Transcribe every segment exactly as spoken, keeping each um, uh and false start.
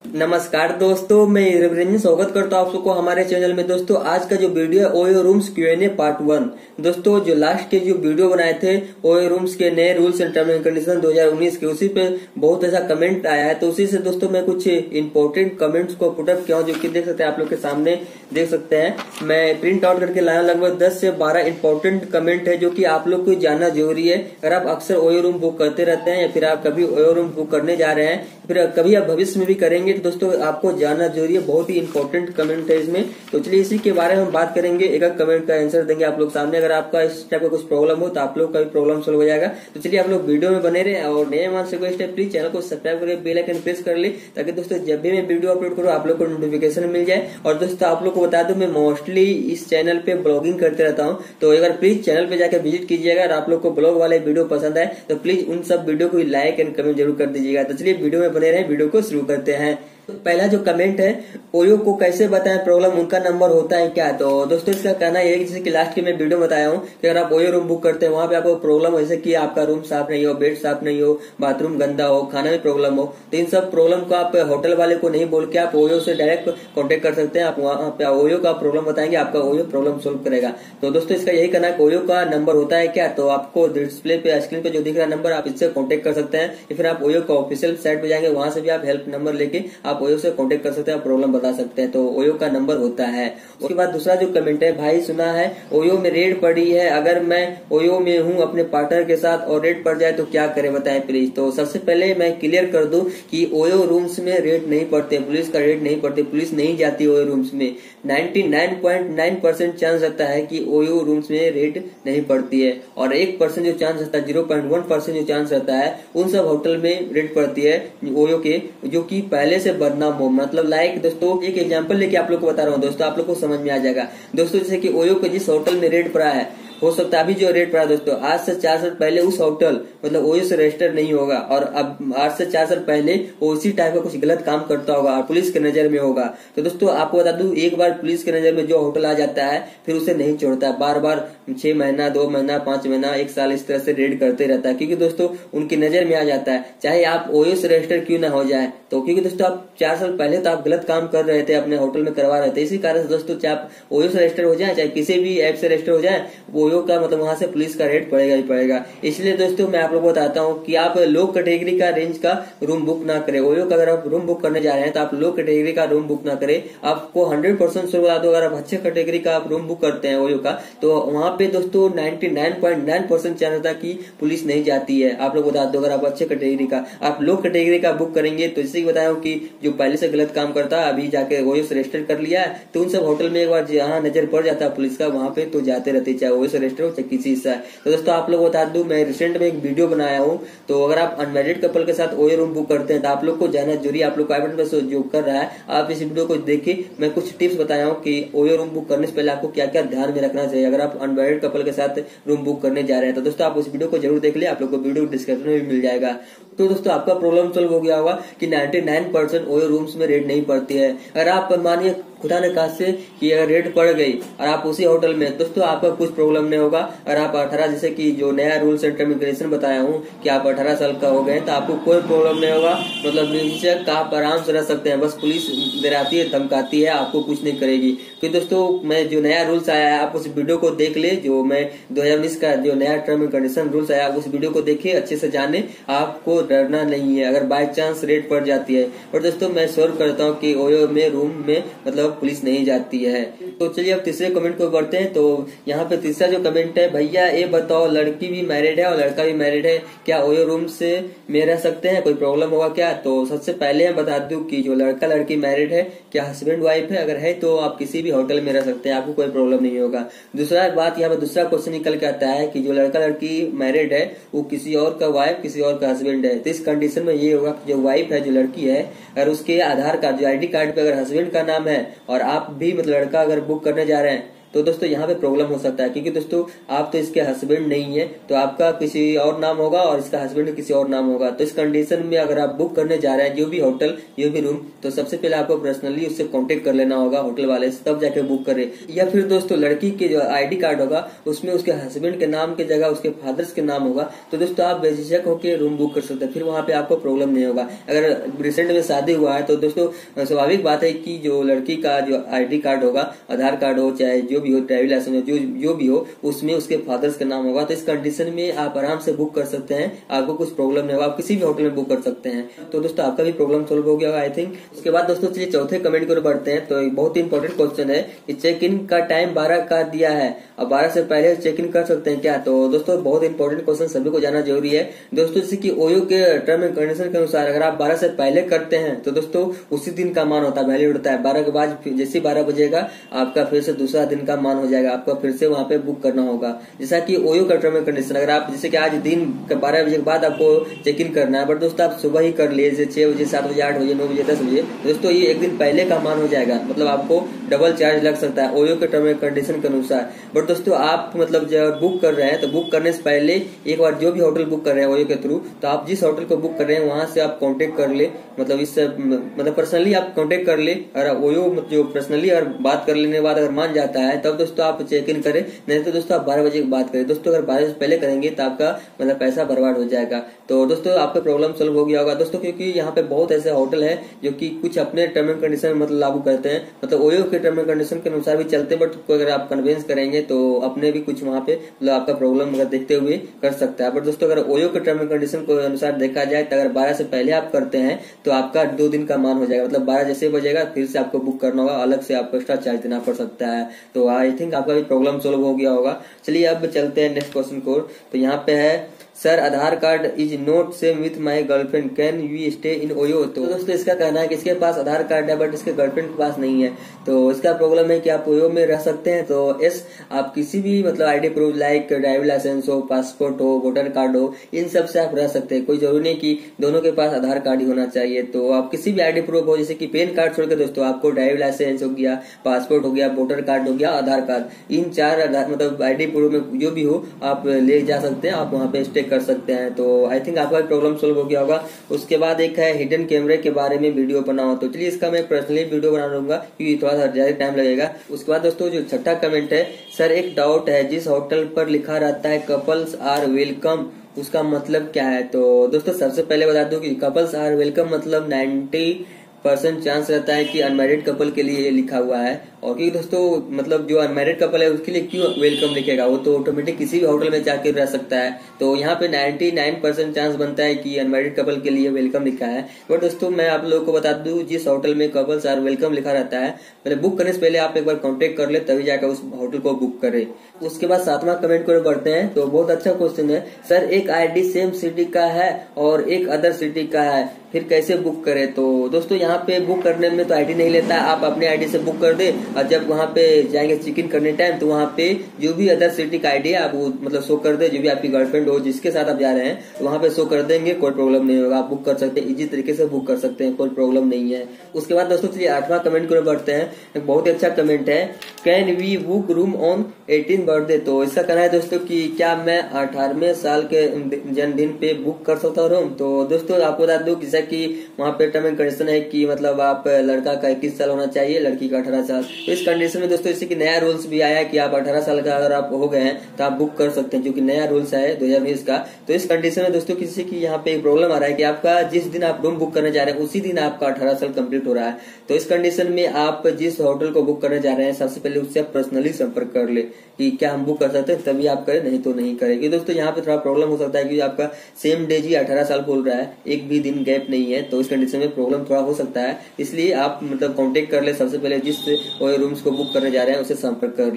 नमस्कार दोस्तों, मैं रविरंजन स्वागत करता हूँ आप सबको हमारे चैनल में। दोस्तों आज का जो वीडियो है OYO rooms Q N A part one. दोस्तों जो लास्ट के जो वीडियो बनाए थे ओयो रूम्स के नए rules and term and condition दो हज़ार उन्नीस के, उसी पे बहुत ऐसा कमेंट आया है, तो उसी से दोस्तों मैं कुछ इंपॉर्टेंट कमेंट्स को पुटअप किया हूँ, जो कि देख सकते हैं आप लोग के सामने देख सकते हैं। मैं प्रिंट आउट करके लाया, लगभग दस से बारह इंपॉर्टेंट कमेंट है जो कि आप लोग को जानना जरूरी है। अगर आप अक्सर ओयो रूम बुक करते रहते हैं या फिर आप कभी ओयो रूम बुक करने जा रहे हैं, फिर कभी आप भविष्य में भी करेंगे, तो दोस्तों आपको जानना जरूरी है। बहुत ही इंपॉर्टेंट कमेंट है इसमें, तो चलिए इसी के बारे में हम बात करेंगे। एक एक कमेंट का आंसर देंगे आप लोग सामने। अगर आपका इस टाइप का कुछ प्रॉब्लम हो तो आप लोग का भी प्रॉब्लम सोल्व हो जाएगा। तो चलिए आप लोग वीडियो में बने रहे, और नए मान से रिक्वेस्ट है प्लीज चैनल को सब्सक्राइब करके बेल आइकन प्रेस कर ले, ताकि दोस्तों जब भी मैं वीडियो अपलोड करूँ आप लोग को नोटिफिकेशन मिल जाए। और दोस्तों आप लोग को बता दूं, मैं मोस्टली इस चैनल पे ब्लॉगिंग करते रहता हूँ, तो अगर प्लीज चैनल पे जाकर विजिट कीजिएगा। और आप लोग को ब्लॉग वाले वीडियो पसंद आए तो प्लीज उन सब वीडियो को लाइक एंड कमेंट जरूर कर दीजिएगा। तो चलिए वीडियो में बने रहे, वीडियो को शुरू करते हैं। तो पहला जो कमेंट है, ओयो को कैसे बताएं प्रॉब्लम, उनका नंबर होता है क्या? तो दोस्तों इसका कहना यह है कि जैसे कि लास्ट के मैं वीडियो बताया हूँ कि अगर आप ओयो रूम बुक करते हैं, वहां पे आपको प्रॉब्लम जैसे कि आपका रूम साफ नहीं हो, बेड साफ नहीं हो, बाथरूम गंदा हो, खाना में प्रॉब्लम हो, तो इन सब प्रॉब्लम को आप होटल वाले को नहीं बोल के आप ओयो से डायरेक्ट कॉन्टेक्ट कर सकते हैं। आप वहाँ पे ओयो का प्रॉब्लम बताएंगे, आपका ओयो प्रॉब्लम सोल्व करेगा। तो दोस्तों इसका यही कहना है कि ओयो का नंबर होता है क्या? तो आपको डिस्प्ले पे स्क्रीन पे जो दिख रहा है नंबर, आप इससे कॉन्टेक्ट कर सकते हैं, या फिर आप ओयो का ऑफिशियल साइट पे जाएंगे, वहां से भी आप हेल्प नंबर लेके आप ओयो से कॉन्टेक्ट सकते हैं, प्रॉब्लम बता सकते हैं। तो ओयो का नंबर होता है। उसके बाद दूसरा जो कमेंट है, भाई सुना है ओयो में रेड पड़ी है, अगर मैं ओयो में हूँ अपने पार्टनर के साथ और रेड पड़ जाए तो क्या करें, बताएं प्लीज। तो सबसे पहले मैं क्लियर कर दूं कि ओयो रूम्स में रेड नहीं पड़ते, पुलिस का रेड नहीं पड़ते, पुलिस नहीं जाती ओयो रूम्स में। निन्यानवे पॉइंट नौ परसेंट चांस रहता है कि ओयो रूम्स में रेड नहीं पड़ती है, और एक परसेंट जो चांस रहता है, जीरो पॉइंट वन परसेंट जो चांस रहता है उन सब होटल में रेड पड़ती है ओयो के, जो कि पहले से बदनाम हो। मतलब लाइक दोस्तों एक एग्जांपल लेके आप लोग को बता रहा हूँ दोस्तों, आप लोग को समझ में आ जाएगा। दोस्तों जैसे कि ओयो के जिस होटल में रेड पड़ा है, हो सकता है अभी जो रेट पड़ा दोस्तों, आज से चार साल पहले उस होटल मतलब ओयो से रजिस्टर नहीं होगा, और अब आज से चार साल पहले वो उसी टाइप का कुछ गलत काम करता होगा और पुलिस के नजर में होगा। तो दोस्तों आपको बता दूं, एक बार पुलिस के नजर में जो होटल आ जाता है फिर उसे नहीं छोड़ता है, बार बार छह महीना दो महीना पांच महीना एक साल इस तरह से रेड करते रहता है, क्योंकि दोस्तों उनकी नजर में आ जाता है, चाहे आप ओयो से रजिस्टर क्यों ना हो जाए। तो क्योंकि दोस्तों आप चार साल पहले तो आप गलत काम कर रहे थे, अपने होटल में करवा रहे थे, इसी कारण से दोस्तों चाहे आप ओयो से रजिस्टर हो जाए चाहे किसी भी ऐप से रजिस्टर हो जाए, ओयो का मतलब वहां से पुलिस का रेट पड़ेगा ही पड़ेगा। इसलिए दोस्तों मैं आप लोगों को बताता हूँ कि आप लो कैटेगरी का रेंज का रूम बुक ना करें। ओयो का अगर आप रूम बुक करने जा रहे हैं तो आप लो कैटेगरी का रूम बुक ना करें। आपको हंड्रेड परसेंट श्योर बता दो, अगर आप अच्छे कैटेगरी का आप रूम बुक करते हैं ओयो का, तो वहां पे दोस्तों निन्यानवे पॉइंट नौ परसेंट चांस रहता है कि पुलिस नहीं जाती है। आप लोग बता दो, अगर आप अच्छे कैटेगरी का आप लो कैटेगरी का बुक करेंगे, तो इससे बताया कि जो पहले से गलत काम करता है अभी जाके ओयो से रजिस्टर कर लिया है, तो उन सब होटल में एक बार जहाँ नजर पड़ जाता है पुलिस का, वहां पे तो जाते रहते, चाहे ओयो से रजिस्टर हो चाहे किसी से। तो दोस्तों आप लोग बता दूं, मैं रिसेंट में एक वीडियो बनाया हूं, तो अगर आप अनमैरिड कपल के साथ ओयो रूम बुक करते हैं तो आप लोग को जानना जरूरी, आप लोग को आई बटन पर जो कर रहा है आप इस वीडियो को देखिए। मैं कुछ टिप्स बताया हूं कि ओयो रूम बुक करने से पहले आपको क्या क्या ध्यान में रखना चाहिए अगर आप अनमैरिड कपल के साथ रूम बुक करने जा रहे हैं। तो दोस्तों आप उस वीडियो को जरूर देख ले, आप लोग को वीडियो डिस्क्रिप्शन में भी मिल जाएगा। तो दोस्तों आपका प्रॉब्लम सॉल्व हो गया होगा कि निन्यानवे परसेंट ओयो रूम्स में रेड नहीं पड़ती है। अगर आप मानिए खुदा ने कहा से कि अगर रेड पड़ गई और आप उसी होटल में, दोस्तों आपका कुछ प्रॉब्लम नहीं होगा। अगर आप अठारह जैसे कि जो नया रूल्स एंड टर्मिनेशन बताया हूँ कि आप अठारह साल का हो गए तो आपको कोई प्रॉब्लम नहीं होगा, मतलब निश्चय आप आराम से रह सकते हैं। बस पुलिस डराती है धमकाती है, आपको कुछ नहीं करेगी। फिर दोस्तों मैं जो नया रूल्स आया है आप उस वीडियो को देख ले, जो मैं दो हजार उन्नीस का जो नया टर्म एंड कंडीशन रूल्स आया उस वीडियो को देखे, अच्छे से जाने, आपको डरना नहीं है अगर बाय चांस रेड पड़ जाती है। और दोस्तों मैं श्योर करता हूँ कि ओयो में रूम में मतलब पुलिस नहीं जाती है। तो चलिए अब तीसरे कमेंट को बढ़ते हैं। तो यहाँ पे तीसरा जो कमेंट है, भैया ये बताओ लड़की भी मैरिड है और लड़का भी मैरिड है, क्या ओयो रूम से में रह सकते हैं, कोई प्रॉब्लम होगा क्या? तो सबसे पहले मैं बता दूं कि जो लड़का लड़की मैरिड है, क्या हस्बैंड वाइफ है, अगर है तो आप किसी भी होटल में रह सकते हैं, आपको कोई प्रॉब्लम नहीं होगा। दूसरा बात यहाँ पे दूसरा क्वेश्चन निकल के आता है कि जो लड़का लड़की मैरिड है वो किसी और का वाइफ किसी और का हस्बैंड है, तो इस कंडीशन में ये होगा कि जो वाइफ है जो लड़की है, अगर उसके आधार कार्ड जो आईडी कार्ड पे अगर हस्बैंड का नाम है और आप भी मतलब लड़का अगर बुक करने जा रहे हैं तो दोस्तों यहाँ पे प्रॉब्लम हो सकता है, क्योंकि दोस्तों आप तो इसके हस्बैंड नहीं है, तो आपका किसी और नाम होगा और इसका हस्बैंड किसी और नाम होगा। तो इस कंडीशन में अगर आप बुक करने जा रहे हैं जो भी होटल जो भी रूम, तो सबसे पहले आपको पर्सनली उससे कांटेक्ट कर लेना होगा होटल वाले से, तब जाके बुक करें। या फिर दोस्तों लड़की के जो आईडी कार्ड होगा उसमें उसके हस्बैंड के नाम की जगह उसके फादर्स के नाम होगा, तो दोस्तों आप बेझिझक होकर रूम बुक कर सकते हैं, फिर वहां पे आपको प्रॉब्लम नहीं होगा। अगर रिसेंट में शादी हुआ है तो दोस्तों स्वाभाविक बात है कि जो लड़की का जो आईडी कार्ड होगा, आधार कार्ड हो चाहे जो भी हो, ड्राइविंग लाइसेंस हो, जो जो भी हो, उसमें उसके फादर्स का नाम होगा। तो इस कंडीशन में आप आराम से बुक कर सकते हैं, आपको कुछ प्रॉब्लम नहीं होगा, आप किसी भी होटल में बुक कर सकते हैं। तो दोस्तों आपका भी प्रॉब्लम सोल्व हो गया होगा आई थिंक। उसके बाद दोस्तों चलिए चौथे कमेंट की ओर बढ़ते हैं। तो एक बहुत ही इंपॉर्टेंट क्वेश्चन है कि चेक इन का टाइम बारह का दिया है, अब बारह से पहले चेक इन कर सकते हैं क्या? तो दोस्तों बहुत इंपॉर्टेंट क्वेश्चन सभी को जानना जरूरी है दोस्तों। जैसे कि ओयो के टर्म एंड कंडीशन के अनुसार अगर आप बारह से पहले करते हैं तो दोस्तों उसी दिन का मान होता है, वैलिड होता है। बारह के बाद जैसे बारह बजेगा आपका फिर से दूसरा दिन का मान हो जाएगा, आपको फिर से वहां पे बुक करना होगा। जैसा कि ओयो का टर्म एंड कंडीशन, अगर आप जैसे कि आज दिन के बारह बजे के बाद आपको चेक इन करना है, बट दोस्तों आप सुबह ही कर लिए, जैसे छह बजे, सात बजे, आठ बजे, नौ बजे, दस बजे, दोस्तों ये एक दिन पहले का मान हो जाएगा, मतलब आपको डबल चार्ज लग सकता है ओयो के टर्म एंड कंडीशन के अनुसार। बट दोस्तों आप मतलब जब बुक कर रहे हैं तो बुक करने से पहले एक बार जो भी होटल बुक कर रहे हैं ओयो के थ्रू, तो आप जिस होटल को बुक कर रहे हैं वहां से आप कांटेक्ट कर ले, मतलब इससे मतलब पर्सनली आप कांटेक्ट कर ले। और ओयो जो पर्सनली अगर बात कर लेने के बाद अगर मान जाता है तब दोस्तों आप चेक इन करें, नहीं तो दोस्तों आप बारह बजे की बात करें। दोस्तों अगर बारह से पहले करेंगे तो आपका मतलब पैसा बर्बाद हो जाएगा। तो दोस्तों आपका प्रॉब्लम सोल्व हो गया होगा दोस्तों, क्योंकि यहाँ पे बहुत ऐसे होटल है जो कि कुछ अपने टर्म एंड कंडीशन मतलब लागू करते हैं, मतलब ओयो के टर्म एंड कंडीशन के अनुसार भी चलते हैं, बट अगर आप कन्वेंस करेंगे तो अपने भी कुछ वहां पे मतलब आपका प्रॉब्लम अगर देखते हुए कर सकता है। बट दोस्तों अगर ओयो के टर्म एंड कंडीशन के अनुसार देखा जाए तो अगर बारह से पहले आप करते हैं तो आपका दो दिन का मान हो जाएगा, मतलब बारह जैसे बजेगा फिर से आपको बुक करना होगा, अलग से आपको एक्स्ट्रा चार्ज देना पड़ सकता है। तो आई थिंक आपका भी प्रॉब्लम सोल्व हो गया होगा। चलिए अब चलते हैं नेक्स्ट क्वेश्चन को। तो यहाँ पे है sir Aadhaar card is not same with my girlfriend, can we stay in OYO? तो दोस्तों इसका कहना है कि इसके पास आधार कार्ड है बट इसके गर्लफ्रेंड के पास नहीं है, तो इसका प्रॉब्लम है कि आप ओयो में रह सकते हैं। तो यस, आप किसी भी मतलब ID proof like driving licence हो, पासपोर्ट हो, वोटर कार्ड हो, इन सब से आप रह सकते हैं। कोई जरूरी नहीं कि दोनों के पास आधार कार्ड ही होना चाहिए। तो आप किसी भी आईडी प्रूफ हो, जैसे कि पैन कार्ड छोड़कर दोस्तों आपको ड्राइविंग लाइसेंस हो गया, पासपोर्ट हो गया, वोटर कार्ड हो गया, आधार कार्ड, इन चार मतलब आईडी प्रूफ में जो भी हो आप ले जा सकते हैं, आप वहां पे स्टे कर सकते हैं। तो आई थिंक आपका प्रॉब्लम सोल्व हो गया होगा। उसके बाद एक है हिडन कैमरे के बारे में वीडियो बनाओ, तो चलिए इसका मैं पर्सनली वीडियो बना लूंगा क्योंकि थोड़ा सा ज्यादा टाइम लगेगा। उसके बाद दोस्तों जो छठा कमेंट है, सर एक डाउट है, जिस होटल पर लिखा रहता है कपल्स आर वेलकम, उसका मतलब क्या है? तो दोस्तों सबसे पहले बता दूं कि कपल्स आर वेलकम मतलब नाइन्टी परसेंट चांस रहता है कि अनमैरिड कपल के लिए लिखा हुआ है। और क्योंकि दोस्तों मतलब जो अनमैरिड कपल है उसके लिए क्यों वेलकम लिखेगा, वो तो ऑटोमेटिक किसी भी होटल में जाकर रह सकता है। तो यहाँ पे निन्यानवे परसेंट चांस बनता है कि अनमैरिड कपल के लिए वेलकम लिखा है। बट दोस्तों मैं आप लोगों को बता दूं, जिस होटल में कपल्स आर वेलकम लिखा रहता है, मतलब बुक करने से पहले आप एक बार कॉन्टेक्ट कर ले तभी जाकर उस होटल को बुक करे। उसके बाद सातवां कमेंट को बढ़ते हैं। तो बहुत अच्छा क्वेश्चन है, सर एक आईडी सेम सिटी का है और एक अदर सिटी का है, फिर कैसे बुक करें? तो दोस्तों यहाँ पे बुक करने में तो आईडी नहीं लेता है, आप अपने आईडी से बुक कर दे और जब वहाँ पे जाएंगे चेक इन करने टाइम तो वहाँ पे जो भी अदर सिटी का आईडी है आप वो मतलब शो कर दे, जो भी आपकी गर्लफ्रेंड हो जिसके साथ आप जा रहे हैं तो वहाँ पे शो कर देंगे, कोई प्रॉब्लम नहीं होगा, आप बुक कर सकते हैं, इजी तरीके से बुक कर सकते हैं, कोई प्रॉब्लम नहीं है। उसके बाद दोस्तों चलिए आठवां कमेंट को बढ़ते हैं। एक बहुत ही अच्छा कमेंट है, can we book room on eighteen birthday? तो इसका कहना है दोस्तों कि क्या मैं अठारहवें साल के जन्मदिन पे बुक कर सकता हूँ रूम? तो दोस्तों आपको बता दूं जैसा कि वहाँ पे टर्म एंड कंडीशन है कि मतलब आप लड़का का इक्कीस साल होना चाहिए, लड़की का अठारह साल। तो इस कंडीशन में दोस्तों जैसे कि नया रूल्स भी आया है कि आप अठारह साल का अगर आप हो गए हैं तो आप बुक कर सकते हैं, जो कि नया रूल्स है दो हजार बीस का। तो इस कंडीशन में दोस्तों किसी की यहाँ पे एक प्रॉब्लम आ रहा है कि आपका जिस दिन आप रूम बुक करने जा रहे हैं उसी दिन आपका अठारह साल कंप्लीट हो रहा है। तो इस कंडीशन में आप जिस होटल को बुक करने जा रहे हैं सबसे पहले उससे पर्सनली संपर्क कर ले कि क्या हम बुक कर सकते हैं, तभी आप करें, नहीं तो नहीं करें। क्योंकि दोस्तों यहाँ पे थोड़ा प्रॉब्लम हो सकता है कि आपका सेम डे जी अठारह साल बोल रहा है, एक भी दिन गैप नहीं है, तो इस कंडीशन में प्रॉब्लम थोड़ा हो सकता है। इसलिए आप मतलब कांटेक्ट कर ले सबसे पहले, जिस रूम्स को बुक करने जा रहे हैं उससे संपर्क कर ले।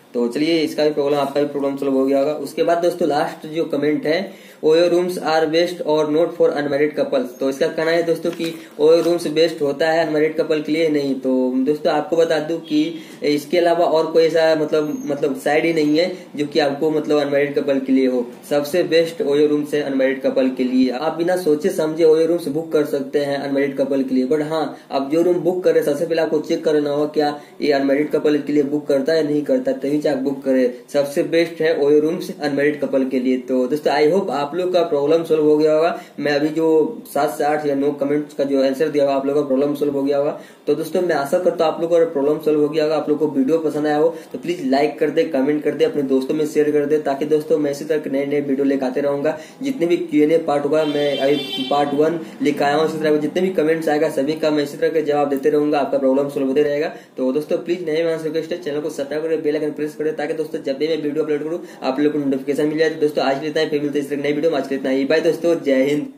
तो चलिए इसका भी प्रॉब्लम, आपका भी प्रॉब्लम सॉल्व हो गया होगा। उसके बाद दोस्तों लास्ट जो कमेंट है, ओयो रूम्स आर बेस्ट और नॉट फॉर अनमैरिड कपल्स। तो इसका कहना है दोस्तों कि ओयो रूम्स बेस्ट होता है अनमैरिड कपल के लिए नहीं। तो दोस्तों आपको बता दूं कि इसके अलावा और कोई ऐसा मतलब मतलब साइड ही नहीं है जो कि आपको मतलब अनमैरिड कपल के लिए हो। सबसे बेस्ट ओयो रूम्स है अनमैरिड कपल के लिए। आप बिना सोचे समझे ओयो रूम्स बुक कर सकते हैं अनमैरिड कपल के लिए। बट हाँ, आप जो रूम बुक करें सबसे पहले आपको चेक करना होगा क्या ये अनमैरिड कपल के लिए बुक करता है नहीं करता, तभी आप बुक करें। सबसे बेस्ट है ओयो रूम्स अनमैरिड कपल के लिए। तो दोस्तों आई होप आप लोग का प्रॉब्लम सोल्व हो गया होगा। मैं अभी जो सात से आठ या नौ कमेंट्स का जो आंसर दिया होगा आप लोगों का प्रॉब्लम सोल्व हो गया होगा। तो दोस्तों मैं आशा करता हूँ आप लोगों का प्रॉब्लम सोल्व हो गया होगा। आप लोग को वीडियो पसंद आया हो तो प्लीज लाइक कर दे, कमेंट कर दे, अपने दोस्तों में शेयर कर दे, ताकि दोस्तों मैं इसी तरह के नए नए वीडियो लेकर आते रहूंगा। जितने भी क्यू एन ए पार्ट होगा मैं अभी पार्ट वन लेकर आया हूँ, इसी तरह जितने भी कमेंट्स आएगा सभी का मैं इसी तरह के जवाब देते रहूंगा। आपका प्रॉब्लम सोल्व होते रहेगा। तो दोस्तों प्लीज नए मेरा रिक्वेस्ट है, चैनल को सब्सक्राइब करें, बेल आइकन प्रेस करें, ताकि दोस्तों जब भी मैं वीडियो अपलोड करूँ आप लोग को नोटिफिकेशन मिल जाए। दोस्तों आज इतना ही, फिर मिलते हैं इस नई वीडियो में। आज इतना ही, बाय दोस्तों, जय हिंद।